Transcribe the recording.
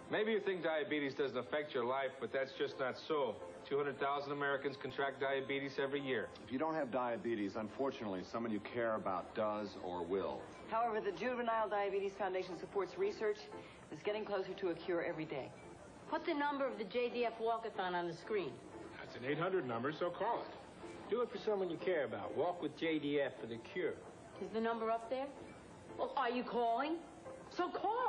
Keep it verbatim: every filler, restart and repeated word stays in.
Maybe you think diabetes doesn't affect your life, but that's just not so. two hundred thousand Americans contract diabetes every year. If you don't have diabetes, unfortunately, someone you care about does or will. However, the Juvenile Diabetes Foundation supports research that's getting closer to a cure every day. Put the number of the J D F walkathon on the screen. That's an eight hundred number, so call it. Do it for someone you care about. Walk with J D F for the cure. Is the number up there? Well, are you calling? So call